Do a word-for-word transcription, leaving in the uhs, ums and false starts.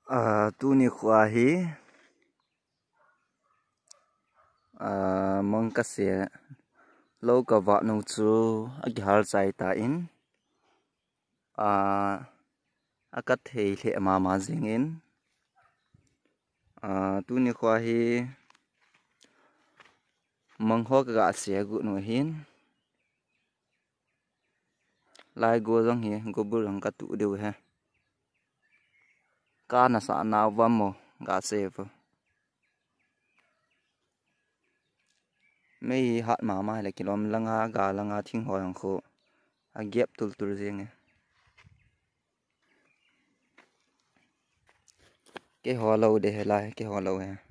à tu ni khwa hi à mong ka se lo ka wa no chu a gi har chai ta in à a ka thei the ma ma jing in à tu ni khwa hi mong ho ka se gu no hin lai go jong hi go bu rang ka tu de ha ka na sa na wa mo ga se fu mấy hạt mà mai là kilom langa gà langa thing hồi hàng khô à ghép tul tul riêng cái hoa lâu để lại cái hoa lâu ha.